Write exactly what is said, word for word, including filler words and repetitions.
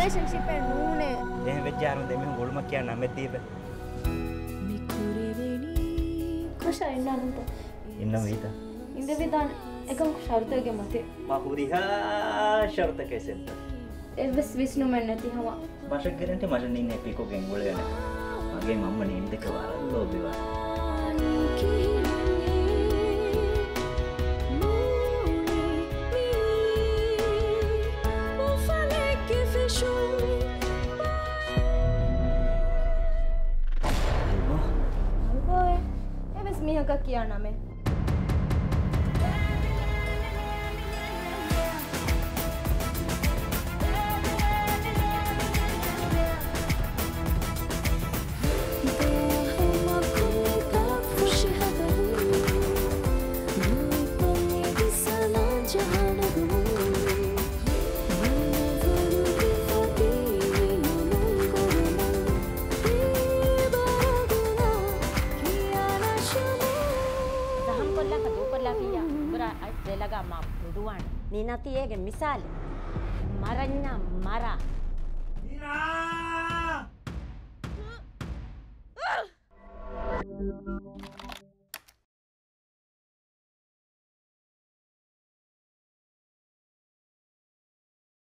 relationship එක නූනේ එහෙම වෙච්චාම දෙමෙන් ගොල්ම කියන නම් මෙතීප කොෂා ඉන්නනුත ඉන්න වේත ඉඳ විදාන එකම ෂර්තයක මතේ මහුරිහා ෂර්ත කෙසෙන්ත එවස් විශ්නු මෙන්න නැති හම භාෂා කරන්නේ මට නින්නේ පිකෝ ගෙන්ගොල යන මගේ මම්ම නින්දක වරන් ලෝබිවා මිහක කියා නමේ Nina tiege misali maranya mara Nina